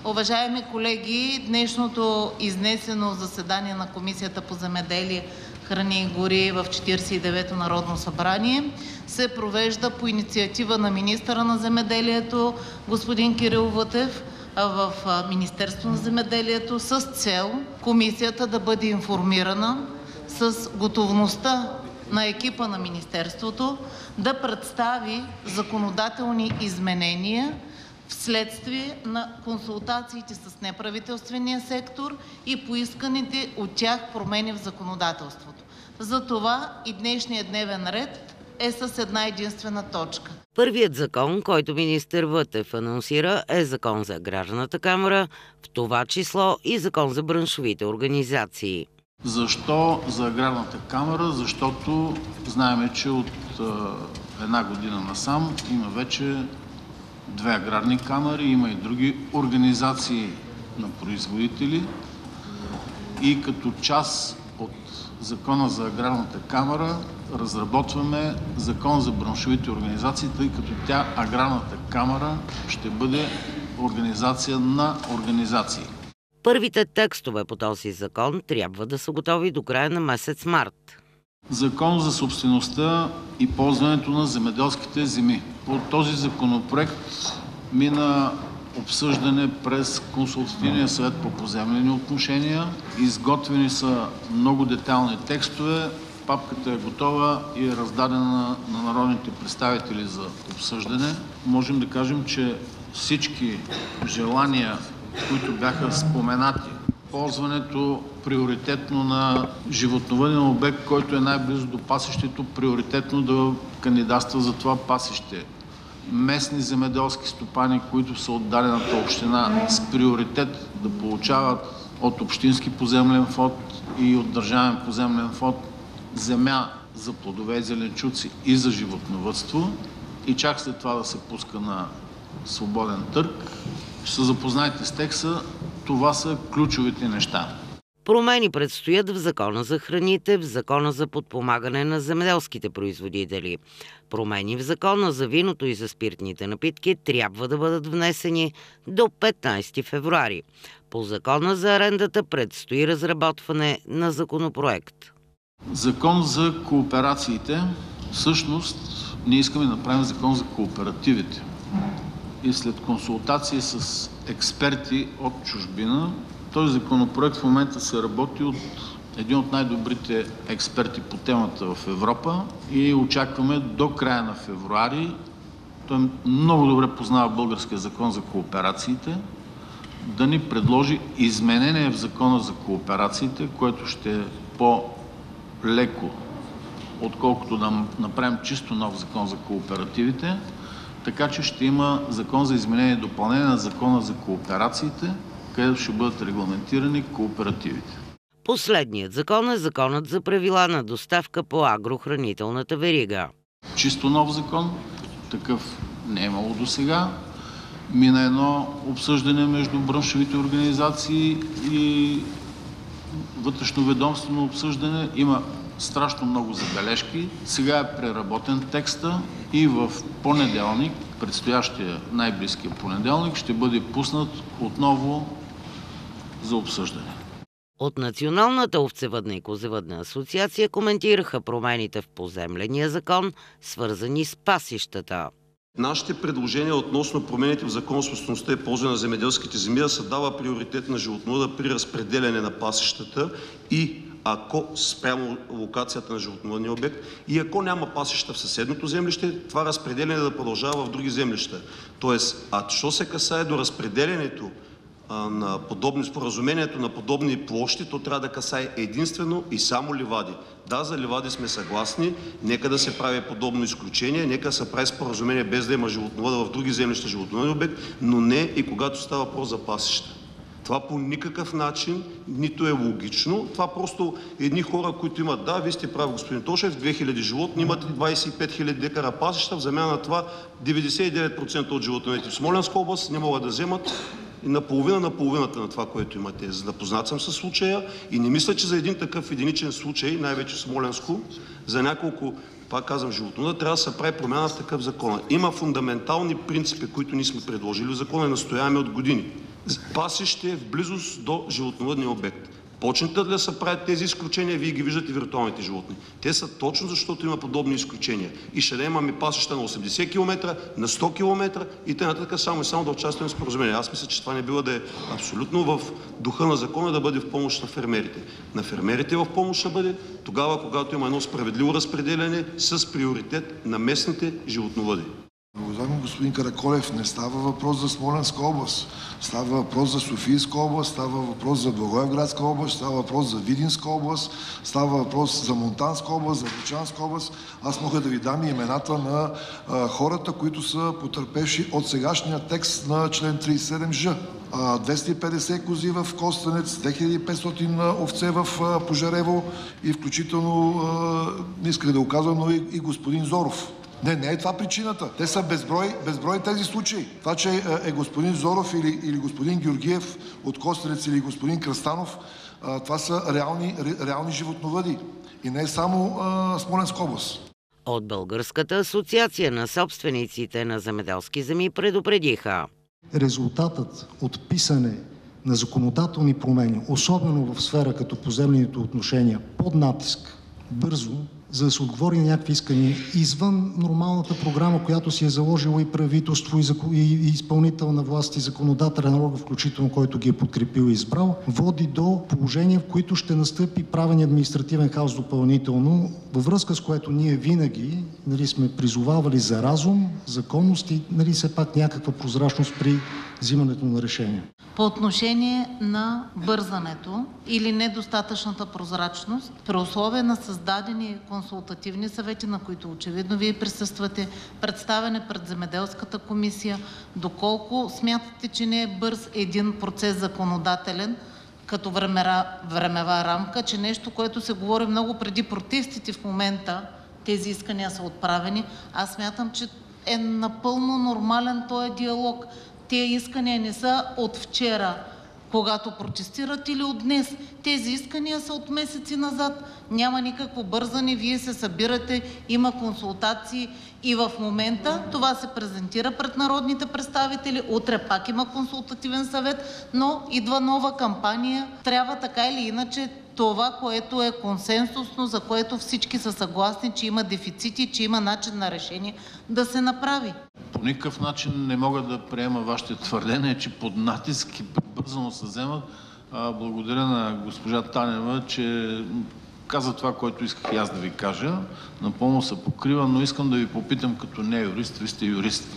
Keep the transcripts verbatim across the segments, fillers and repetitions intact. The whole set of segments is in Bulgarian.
Уважаеми колеги, днешното изнесено заседание на Комисията по земеделие, храни и гори в четиридесет и девето Народно събрание се провежда по инициатива на министъра на земеделието господин Кирил Вътев в Министерството на земеделието с цел Комисията да бъде информирана с готовността на екипа на Министерството да представи законодателни изменения вследствие на консултациите с неправителствения сектор и поисканите от тях промени в законодателството. Затова и днешният дневен ред е с една единствена точка. Първият закон, който министър Вътев анонсира, е Закон за Аграрната камара, в това число и Закон за браншовите организации. Защо за Аграрната камара? Защото знаем, че от е, една година насам има вече две аграрни камари, има и други организации на производители и като част от Закона за Аграрната камара разработваме Закон за браншовите организации, тъй като тя, Аграрната камара, ще бъде организация на организации. Първите текстове по този закон трябва да са готови до края на месец март. Закон за собствеността и ползването на земеделските земи. По този законопроект мина обсъждане през Консултативния съвет по поземлени отношения. Изготвени са много детайлни текстове. Папката е готова и е раздадена на народните представители за обсъждане. Можем да кажем, че всички желания, които бяха споменати, ползването приоритетно на животновъден обект, който е най-близо до пасището, приоритетно да кандидатства за това пасище. Местни земеделски стопани, които са от дадената община, с приоритет да получават от общински поземлен фонд и от държавен поземлен фонд земя за плодове и зеленчуци и за животновъдство, и чак след това да се пуска на свободен търг. Ще се запознаете с текста. Това са ключовите неща. Промени предстоят в Закона за храните, в Закона за подпомагане на земеделските производители. Промени в Закона за виното и за спиртните напитки трябва да бъдат внесени до петнайсети февруари. По Закона за арендата предстои разработване на законопроект. Закон за кооперациите. Всъщност, ние искаме да направим закон за кооперативите. И след консултации с експерти от чужбина, този законопроект в момента се работи от един от най-добрите експерти по темата в Европа и очакваме до края на февруари, той много добре познава българския закон за кооперациите, да ни предложи изменение в закона за кооперациите, което ще е по-леко, отколкото да направим чисто нов закон за кооперативите. Така че ще има закон за изменение и допълнение на закона за кооперациите, където ще бъдат регламентирани кооперативите. Последният закон е Законът за правила на доставка по агрохранителната верига. Чисто нов закон, такъв не е имало до сега. Мина едно обсъждане между браншовите организации и вътрешноведомствено обсъждане. Има страшно много забележки. Сега е преработен текста и в понеделник, предстоящия най-близкия понеделник, ще бъде пуснат отново за обсъждане. От Националната овцевъдна и козевъдна асоциация коментираха промените в поземления закон, свързани с пасищата. Нашите предложения относно промените в Закон за собствеността и ползване на земеделските земи да се дава приоритет на животновъда при разпределяне на пасищата и ако спрямо локацията на животновъдния обект и ако няма пасища в съседното землище, това разпределяне да продължава в други землища. Тоест, а що се касае до разпределянето на подобни, споразумението на подобни площи, то трябва да касае единствено и само ливади. Да, за ливади сме съгласни, нека да се прави подобно изключение, нека да се прави споразумение без да има животновъда в други землища животновъден обект, но не и когато става въпрос за пасища. Това по никакъв начин нито е логично. Това просто едни хора, които имат, да, вие сте прави, господин Тошев, две хиляди животни, имат двайсет и пет хиляди декара пасища, в замяна на това деветдесет и девет процента от животновете в Смолянска област не могат да вземат и наполовина на половината на това, което имате. Запознат съм с случая и не мисля, че за един такъв единичен случай, най-вече в Смолянско, за няколко пак казвам, животновъда, трябва да се прави промяна в такъв закон. Има фундаментални принципи, които ние сме предложили в закона и настояваме от години. Пасище в близост до животновъдния обект. Почнете да се правят тези изключения, вие ги виждате виртуалните животни. Те са точно защото има подобни изключения. И ще да имаме пасища на осемдесет километра, на сто километра и т.н. само и само да участваме в споразумение. Аз мисля, че това не бива да е абсолютно в духа на закона, да бъде в помощ на фермерите. На фермерите в помощ ще бъде тогава, когато има едно справедливо разпределяне с приоритет на местните животновъди. Уважаеми господин Караколев, не става въпрос за Смолянска област, става въпрос за Софийска област, става въпрос за Благоевградска област, става въпрос за Видинска област, става въпрос за Монтанска област, за Врачанска област. Аз мога да ви дам и имената на а, хората, които са потърпевши от сегашния текст на член тридесет и седем Ж. А, двеста и петдесет кози в Костенец, две хиляди и петстотин овце в а, Пожарево и включително, а, не исках да го казвам, но и, и господин Зоров. Не, не е това причината. Те са безброй, безброй тези случаи. Това, че е господин Зоров или, или господин Георгиев от Костенец или господин Кръстанов, това са реални, реални животновъди. И не е само а, Смолянска област. От Българската асоциация на собствениците на земеделски земи предупредиха. Резултатът от писане на законодателни промени, особено в сфера като поземлените отношения, под натиск, бързо, за да се отговори на някакви искания извън нормалната програма, която си е заложила и правителство, и, закон... и изпълнителна власт, и законодателен орган, включително който ги е подкрепил и избрал, води до положения, в които ще настъпи правен административен хаос допълнително, във връзка с което ние винаги, нали, сме призовавали за разум, законност и, нали, все пак някаква прозрачност при взимането на решения. По отношение на бързането или недостатъчната прозрачност, при условие на създадени консултативни съвети, на които очевидно вие присъствате, представяне пред Земеделската комисия, доколко смятате, че не е бърз един процес законодателен, като времера, времева рамка, че нещо, което се говори много преди протестите в момента, тези искания са отправени, аз смятам, че е напълно нормален този диалог. Тези искания не са от вчера, когато протестират, или от днес. Тези искания са от месеци назад. Няма никакво бързане, вие се събирате, има консултации и в момента това се презентира пред народните представители. Утре пак има консултативен съвет, но идва нова кампания. Трябва така или иначе това, което е консенсусно, за което всички са съгласни, че има дефицити, че има начин на решение, да се направи. По никакъв начин не мога да приема вашите твърдения, че под натиск и прибързано се вземат. Благодаря на госпожа Танева, че каза това, което исках и аз да ви кажа. Напълно се покрива, но искам да ви попитам като не юрист, ви сте юрист.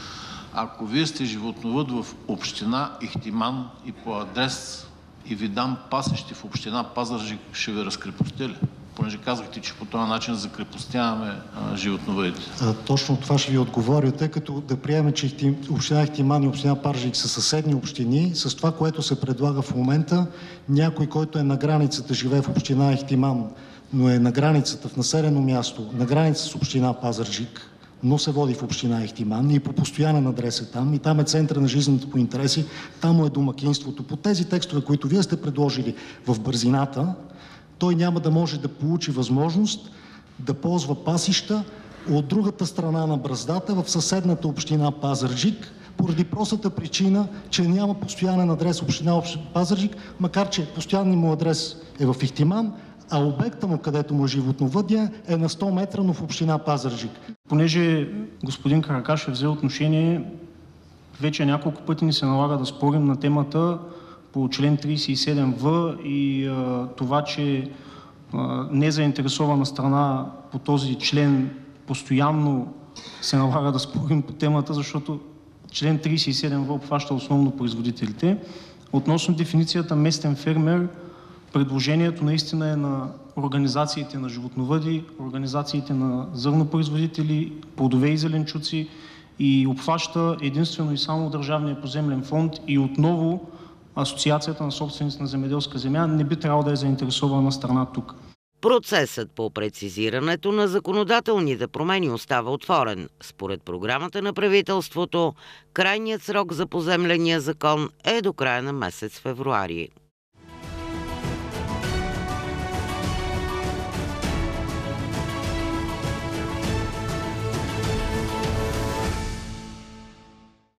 Ако вие сте животновъд в община Ихтиман и по адрес и ви дам пасещи в община Пазарджик, ще ви разкрепостя ли? Понеже казахте, че по този начин закрепостяваме животновъдите. Точно това ще ви отговоря, тъй като да приемем, че община Ихтиман и община Пазарджик са съседни общини, с това, което се предлага в момента, някой, който е на границата, живее в община Ихтиман, но е на границата, в населено място, на граница с община Пазарджик, но се води в община Ихтиман и по постоянен адрес е там, и там е центъра на жизнените по интереси, там му е домакинството. По тези текстове, които вие сте предложили в бързината, той няма да може да получи възможност да ползва пасища от другата страна на браздата в съседната община Пазарджик, поради простата причина, че няма постоянен адрес община Пазарджик, макар че постоянният му адрес е в Ихтиман, а обекта му, където му е животновъдия, е на сто метра, но в община Пазарджик. Понеже господин Каракашев взе отношение, вече няколко пъти ни се налага да спорим на темата по член тридесет и седем В и а, това, че а, незаинтересована страна по този член постоянно се налага да спорим по темата, защото член тридесет и седем В обхваща основно производителите. Относно дефиницията местен фермер, предложението наистина е на организациите на животновъди, организациите на зърнопроизводители, плодове и зеленчуци и обхваща единствено и само Държавния поземлен фонд и отново Асоциацията на собственици на земеделска земя не би трябвало да е заинтересована страна тук. Процесът по прецизирането на законодателните промени остава отворен. Според програмата на правителството, крайният срок за поземления закон е до края на месец февруари.